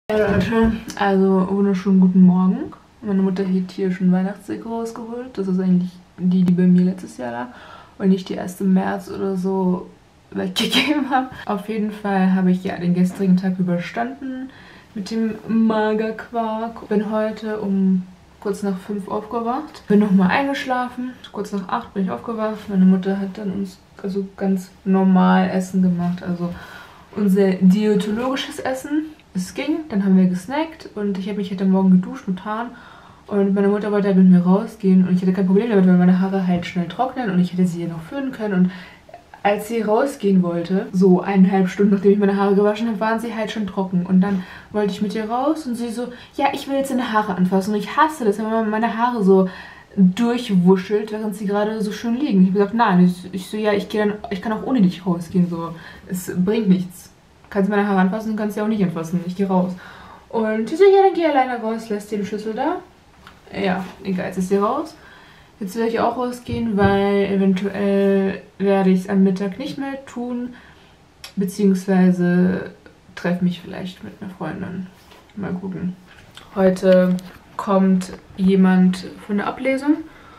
Ja Leute, also wunderschönen guten Morgen. Meine Mutter hat hier schon Weihnachtsdeko rausgeholt. Das ist eigentlich die bei mir letztes Jahr lag und nicht die erst im März oder so weggegeben habe. Auf jeden Fall habe ich ja den gestrigen Tag überstanden mit dem Magerquark. Bin heute um kurz nach 5 aufgewacht. Bin nochmal eingeschlafen. Kurz nach 8 bin ich aufgewacht. Meine Mutter hat dann uns also ganz normal Essen gemacht. Also unser diätologisches Essen. Es ging, dann haben wir gesnackt und ich habe mich heute Morgen geduscht und getan. Und meine Mutter wollte halt mit mir rausgehen und ich hatte kein Problem damit, weil meine Haare halt schnell trocknen und ich hätte sie hier noch föhnen können. Und als sie rausgehen wollte, so 1,5 Stunden nachdem ich meine Haare gewaschen habe, waren sie halt schon trocken. Und dann wollte ich mit ihr raus und sie so, ja, ich will jetzt deine Haare anfassen. Und ich hasse das, wenn man meine Haare so durchwuschelt, während sie gerade so schön liegen. Ich habe gesagt, nein. Ich so, ja, ich kann auch ohne dich rausgehen. So, es bringt nichts. Kannst meine Haare anfassen, kannst sie auch nicht anfassen. Ich gehe raus. Und sie so, ja, dann geh alleine raus, lässt den Schlüssel da. Ja, egal, jetzt ist sie raus. Jetzt werde ich auch rausgehen, weil eventuell werde ich es am Mittag nicht mehr tun. Beziehungsweise treffe mich vielleicht mit einer Freundin. Mal gucken. Heute kommt jemand für eine Ablesung.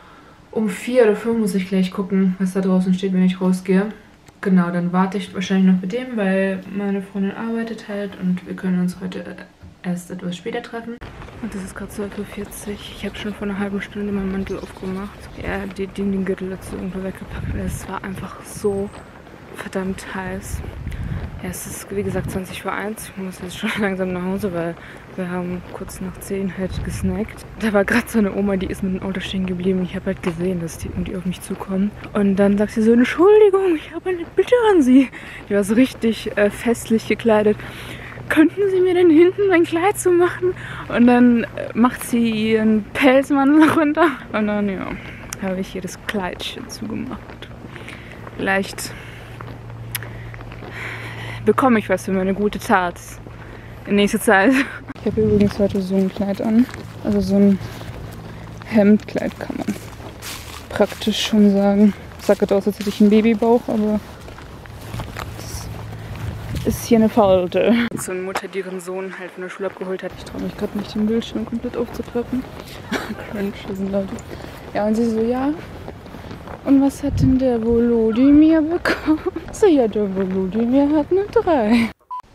Um 4 oder 5 muss ich gleich gucken, was da draußen steht, wenn ich rausgehe. Genau, dann warte ich wahrscheinlich noch mit dem, weil meine Freundin arbeitet halt und wir können uns heute erst etwas später treffen. Und das ist gerade 12:40 Uhr. Ich habe schon vor einer halben Stunde meinen Mantel aufgemacht. Ja, den Gürtel dazu irgendwo weggepackt. Es war einfach so verdammt heiß. Ja, es ist wie gesagt 20:01 Uhr. Ich muss jetzt schon langsam nach Hause, weil wir haben kurz nach 10 halt gesnackt. Da war gerade so eine Oma, die ist mit dem Auto stehen geblieben. Und ich habe halt gesehen, dass die auf mich zukommen. Und dann sagt sie so, Entschuldigung, ich habe eine Bitte an Sie. Die war so richtig festlich gekleidet. Könnten Sie mir denn hinten mein Kleid zu machen? Und dann macht sie ihren Pelzmantel runter. Und dann, ja, habe ich ihr das Kleidchen zugemacht. Vielleicht bekomme ich was für meine gute Tat in nächster Zeit. Ich habe übrigens heute so ein Kleid an. Also so ein Hemdkleid kann man praktisch schon sagen. Es sah gerade aus, als hätte ich einen Babybauch, aber das ist hier eine Falte. So eine Mutter, die ihren Sohn halt von der Schule abgeholt hat. Ich traue mich gerade nicht, den Bildschirm komplett aufzuklappen. Cringe, das sind Leute. Ja, und sie so, ja. Und was hat denn der Volodymyr bekommen? So, ja, der Volodymyr hat eine 3.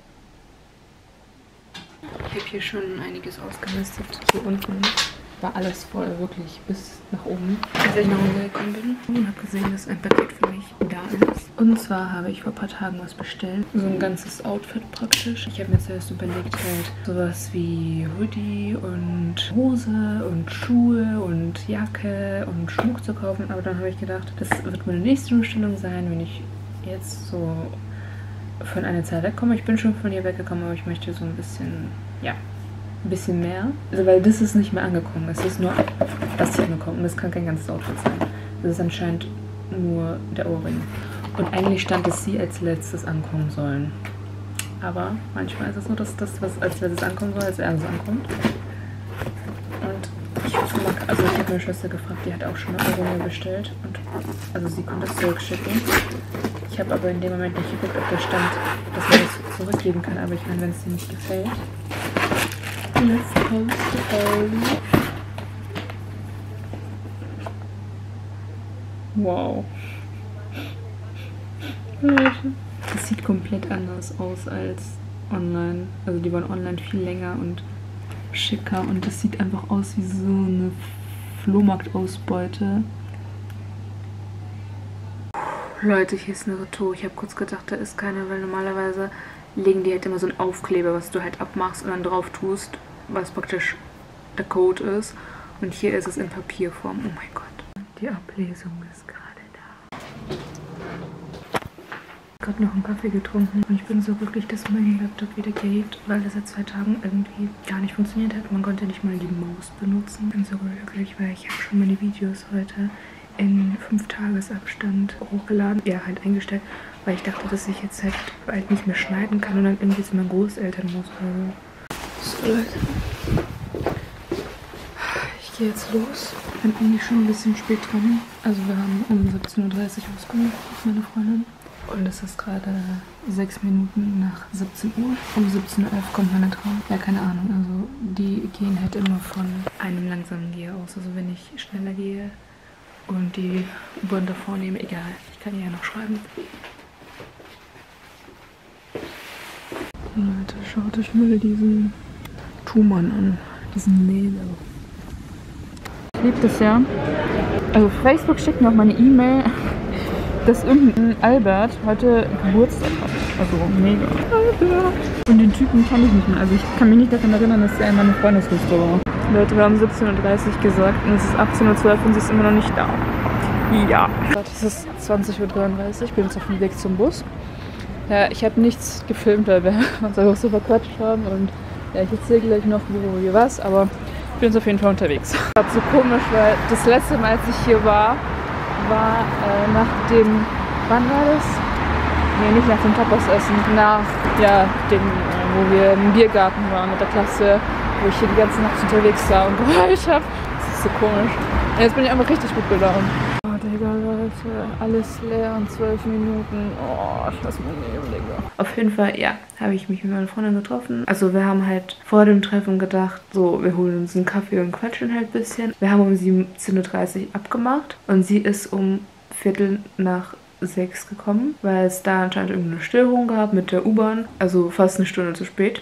Ich habe hier schon einiges ausgemistet. Hier unten war alles voll, wirklich bis nach oben. Als ich nach Hause gekommen bin und habe gesehen, dass ein Paket für mich da ist. Und zwar habe ich vor ein paar Tagen was bestellt. So ein ganzes Outfit praktisch. Ich habe mir zuerst überlegt, halt sowas wie Hoodie und Hose und Schuhe und Jacke und Schmuck zu kaufen. Aber dann habe ich gedacht, das wird meine nächste Umstellung sein, wenn ich jetzt so von einer Zeit wegkomme. Ich bin schon von ihr weggekommen, aber ich möchte so ein bisschen, ja, ein bisschen mehr. Also, weil das ist nicht mehr angekommen. Es ist nur das hier angekommen. Und das kann kein ganzes Outfit sein. Das ist anscheinend nur der Ohrring. Und eigentlich stand es sie als letztes ankommen sollen. Aber manchmal ist es nur das was als letztes ankommen soll, als erstes ankommt. Und ich hoffe, also ich habe meine Schwester gefragt, die hat auch schon eine Ohrringe bestellt. Und also sie konnte es zurückschicken. Ich habe aber in dem Moment nicht geguckt, ob da stand, dass man das zurückgeben kann. Aber ich meine, wenn es dir nicht gefällt. Let's post the wow. Leute. Das sieht komplett anders aus als online. Also die waren online viel länger und schicker. Und das sieht einfach aus wie so eine Flohmarktausbeute. Leute, hier ist eine Retour. Ich habe kurz gedacht, da ist keine, weil normalerweise legen die halt immer so einen Aufkleber, was du halt abmachst und dann drauf tust, was praktisch der Code ist. Und hier ist es in Papierform. Oh mein Gott. Die Ablesung ist gerade da. Ich habe gerade noch einen Kaffee getrunken und ich bin so glücklich, dass mein Laptop wieder geht, weil das seit 2 Tagen irgendwie gar nicht funktioniert hat. Man konnte nicht mal die Maus benutzen. Ich bin so glücklich, weil ich habe schon meine Videos heute in 5-Tages-Abstand hochgeladen. Ja, halt eingestellt, weil ich dachte, dass ich jetzt halt bald nicht mehr schneiden kann und dann irgendwie zu meinen Großeltern muss oder so. So, Leute. Ich gehe jetzt los. Ich bin eigentlich schon ein bisschen spät dran. Also wir haben um 17:30 Uhr ausgemacht mit meiner Freundin. Und es ist gerade 6 Minuten nach 17 Uhr. Um 17:11 Uhr kommt meine Traum. Ja, keine Ahnung. Also die gehen halt immer von einem langsamen Gehe aus. Also wenn ich schneller gehe und die U-Bahn davor nehme, egal. Ich kann ihr ja noch schreiben. Leute, schaut euch mal diesen Thumann an. Diesen Laser. Ich liebe das ja. Also Facebook schickt mir auch meine E-Mail, dass irgendein Albert heute Geburtstag hat. Also mega. Albert. Und den Typen kann ich nicht mehr. Also ich kann mich nicht daran erinnern, dass er in meiner Freundesliste war. Leute, wir haben 17:30 Uhr gesagt und es ist 18:12 Uhr und sie ist immer noch nicht da. Ja. Es ist 20:33 Uhr, ich bin jetzt auf dem Weg zum Bus. Ja, ich habe nichts gefilmt, weil wir uns einfach so verquatscht haben und ja, ich erzähle gleich noch, wo wir was, aber ich bin jetzt auf jeden Fall unterwegs. Das war so komisch, weil das letzte Mal, als ich hier war nach dem, wann war das? Nee, nicht nach dem Tapas-Essen, nach, ja, dem, wo wir im Biergarten waren mit der Klasse, wo ich hier die ganze Nacht unterwegs war und geheult habe. Das ist so komisch. Und jetzt bin ich einfach richtig gut gelaunt. Oh, Digga, Leute, alles leer in 12 Minuten. Oh, ich lasse mir nicht, Digga. Auf jeden Fall, ja, habe ich mich mit meiner Freundin getroffen. Also wir haben halt vor dem Treffen gedacht, so, wir holen uns einen Kaffee und quatschen halt ein bisschen. Wir haben um 17:30 Uhr abgemacht und sie ist um 5:45 gekommen, weil es da anscheinend irgendeine Störung gab mit der U-Bahn. Also fast eine Stunde zu spät.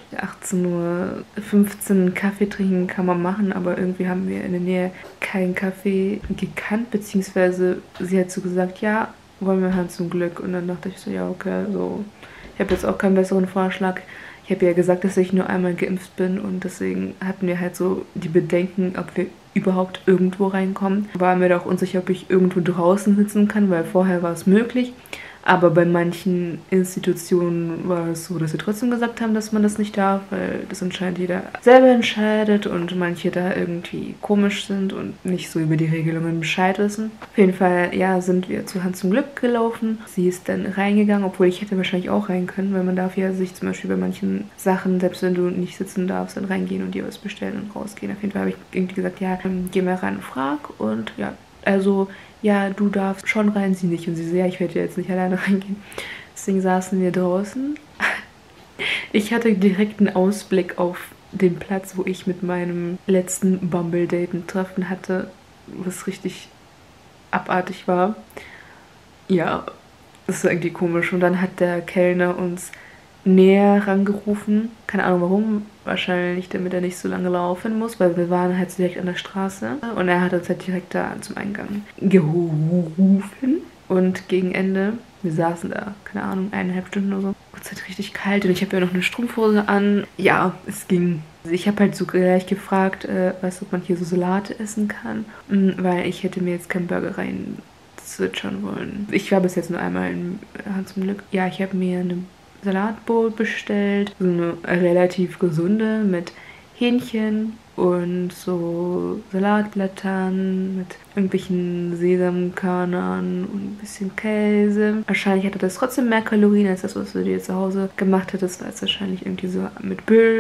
18:15 Uhr Kaffee trinken kann man machen, aber irgendwie haben wir in der Nähe keinen Kaffee gekannt, beziehungsweise sie hat so gesagt, ja, wollen wir halt zum Glück. Und dann dachte ich so, ja, okay, so. Ich habe jetzt auch keinen besseren Vorschlag. Ich habe ja gesagt, dass ich nur einmal geimpft bin und deswegen hatten wir halt so die Bedenken, ob wir überhaupt irgendwo reinkommen. War mir doch unsicher, ob ich irgendwo draußen sitzen kann, weil vorher war es möglich. Aber bei manchen Institutionen war es so, dass sie trotzdem gesagt haben, dass man das nicht darf, weil das anscheinend jeder selber entscheidet und manche da irgendwie komisch sind und nicht so über die Regelungen Bescheid wissen. Auf jeden Fall, ja, sind wir zu Hans zum Glück gelaufen. Sie ist dann reingegangen, obwohl ich hätte wahrscheinlich auch rein können, weil man darf ja sich zum Beispiel bei manchen Sachen, selbst wenn du nicht sitzen darfst, dann reingehen und dir was bestellen und rausgehen. Auf jeden Fall habe ich irgendwie gesagt, ja, geh mal rein und frag und ja, also ja, du darfst schon rein, sie nicht. Und sie so, ja, ich werde jetzt nicht alleine reingehen. Deswegen saßen wir draußen. Ich hatte direkt einen Ausblick auf den Platz, wo ich mit meinem letzten Bumble-Date ein Treffen hatte, was richtig abartig war. Ja, das ist irgendwie komisch. Und dann hat der Kellner uns näher rangerufen. Keine Ahnung warum. Wahrscheinlich, damit er nicht so lange laufen muss, weil wir waren halt direkt an der Straße. Und er hat uns halt direkt da zum Eingang gerufen. Und gegen Ende, wir saßen da, keine Ahnung, 1,5 Stunden oder so. Es halt richtig kalt und ich habe ja noch eine Strumpfhose an. Ja, es ging. Ich habe halt so gleich gefragt, weißt du, ob man hier so Salate essen kann. Weil ich hätte mir jetzt keinen Burger rein switchern wollen. Ich war bis jetzt nur einmal in Hans zum Glück. Ja, ich habe mir eine Salatbowl bestellt, so eine relativ gesunde mit Hähnchen und so Salatblättern mit irgendwelchen Sesamkörnern und ein bisschen Käse. Wahrscheinlich hatte das trotzdem mehr Kalorien als das, was du dir zu Hause gemacht hättest, weil es wahrscheinlich irgendwie so mit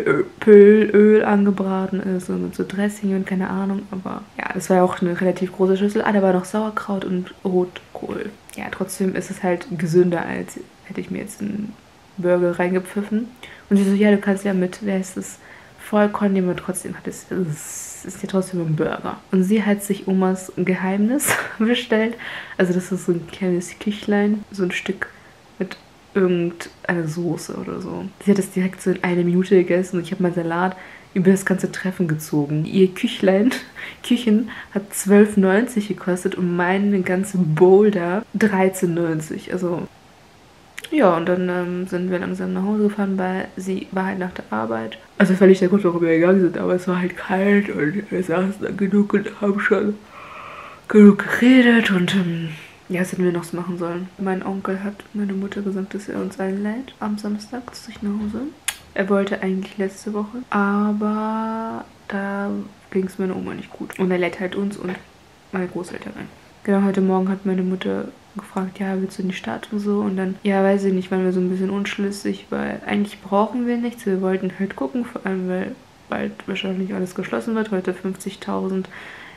Öl angebraten ist und mit so Dressing und keine Ahnung. Aber ja, das war ja auch eine relativ große Schüssel. Ah, da war noch Sauerkraut und Rotkohl. Ja, trotzdem ist es halt gesünder, als hätte ich mir jetzt einen Burger reingepfiffen. Und sie so, ja, du kannst ja mit, wer ist das, Vollkorn nehmen und trotzdem hat es ist ja trotzdem ein Burger. Und sie hat sich Omas Geheimnis bestellt. Also das ist so ein kleines Küchlein, so ein Stück mit irgendeiner Soße oder so. Sie hat es direkt so in 1 Minute gegessen und ich habe meinen Salat über das ganze Treffen gezogen. Ihr Küchen hat 12,90 gekostet und meine ganze Bowl da 13,90. Also ja, und dann sind wir langsam nach Hause gefahren, weil sie war halt nach der Arbeit. Also völlig der Grund, warum wir gegangen sind, aber es war halt kalt und wir saßen dann genug und haben schon genug geredet und ja, was hätten wir noch so machen sollen? Mein Onkel hat meine Mutter gesagt, dass er uns einlädt am Samstag zu sich nach Hause. Er wollte eigentlich letzte Woche, aber da ging es meiner Oma nicht gut. Und er lädt halt uns und meine Großeltern ein. Genau, heute Morgen hat meine Mutter gefragt, ja, willst du in die Stadt und so? Und dann, ja, weiß ich nicht, waren wir so ein bisschen unschlüssig, weil eigentlich brauchen wir nichts. Wir wollten halt gucken, vor allem, weil bald wahrscheinlich alles geschlossen wird. Heute 50.000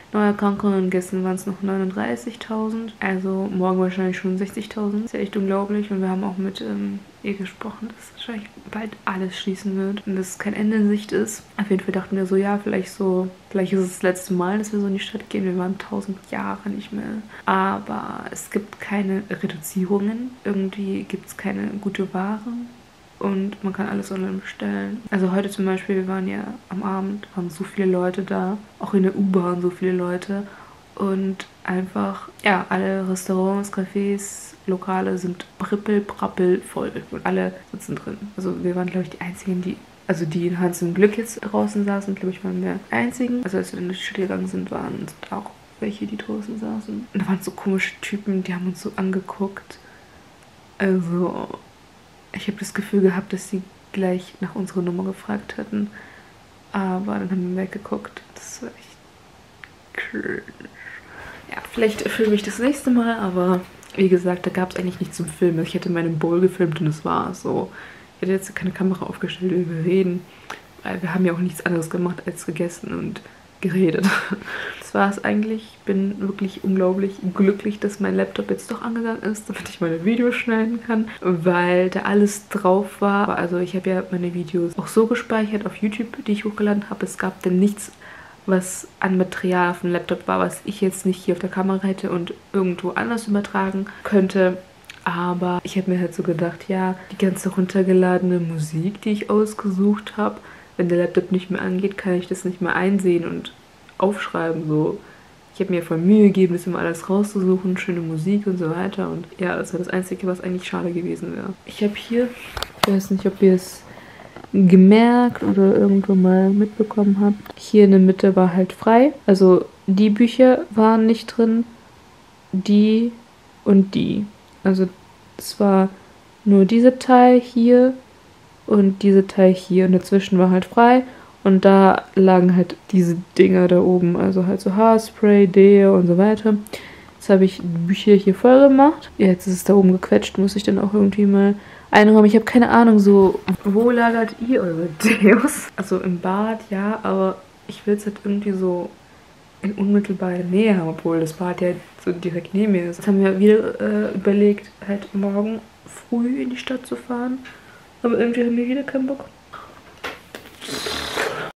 Neuerkrankungen. Gestern waren es noch 39.000. Also morgen wahrscheinlich schon 60.000. Ist ja echt unglaublich. Und wir haben auch mit ihr gesprochen, dass wahrscheinlich bald alles schließen wird und dass kein Ende in Sicht ist. Auf jeden Fall dachten wir so, ja, vielleicht ist es das letzte Mal, dass wir so in die Stadt gehen. Wir waren 1000 Jahre nicht mehr. Aber es gibt keine Reduzierungen. Irgendwie gibt es keine gute Ware. Und man kann alles online bestellen. Also heute zum Beispiel, wir waren ja am Abend, waren so viele Leute da. Auch in der U-Bahn so viele Leute. Und einfach, ja, alle Restaurants, Cafés, Lokale sind brappel voll. Und alle sitzen drin. Also wir waren, glaube ich, die Einzigen, die in Hans im Glück jetzt draußen saßen, glaube ich, waren wir die Einzigen. Also als wir in die Stadt gegangen sind, waren auch welche, die draußen saßen. Und da waren so komische Typen, die haben uns so angeguckt. Also ich habe das Gefühl gehabt, dass sie gleich nach unserer Nummer gefragt hatten. Aber dann haben wir weggeguckt. Das war echt cringe. Ja, vielleicht filme ich das nächste Mal, aber wie gesagt, da gab es eigentlich nichts zum Filmen. Ich hätte meinen Bowl gefilmt und das war so. Ich hätte jetzt keine Kamera aufgestellt, wie wir reden. Weil wir haben ja auch nichts anderes gemacht als gegessen und geredet. Das war es eigentlich. Ich bin wirklich unglaublich glücklich, dass mein Laptop jetzt doch angegangen ist, damit ich meine Videos schneiden kann, weil da alles drauf war. Also ich habe ja meine Videos auch so gespeichert auf YouTube, die ich hochgeladen habe. Es gab dann nichts, was an Material auf dem Laptop war, was ich jetzt nicht hier auf der Kamera hätte und irgendwo anders übertragen könnte. Aber ich habe mir halt so gedacht, ja, die ganze runtergeladene Musik, die ich ausgesucht habe, wenn der Laptop nicht mehr angeht, kann ich das nicht mehr einsehen und aufschreiben. So. Ich habe mir voll Mühe gegeben, das immer alles rauszusuchen, schöne Musik und so weiter. Und ja, das war das Einzige, was eigentlich schade gewesen wäre. Ich habe hier, ich weiß nicht, ob ihr es gemerkt oder irgendwo mal mitbekommen habt, hier in der Mitte war halt frei. Also die Bücher waren nicht drin, die und die. Also es war nur dieser Teil hier und dieser Teil hier und dazwischen war halt frei und da lagen halt diese Dinger da oben, also halt so Haarspray, Deo und so weiter. Jetzt habe ich die Bücher hier voll gemacht. Ja, jetzt ist es da oben gequetscht, muss ich dann auch irgendwie mal einräumen. Ich habe keine Ahnung, so, wo lagert ihr eure Deos? Also im Bad, ja, aber ich will es halt irgendwie so in unmittelbarer Nähe haben, obwohl das Bad ja so direkt neben mir ist. Jetzt haben wir wieder überlegt, halt morgen früh in die Stadt zu fahren. Aber irgendwie haben wir wieder keinen Bock.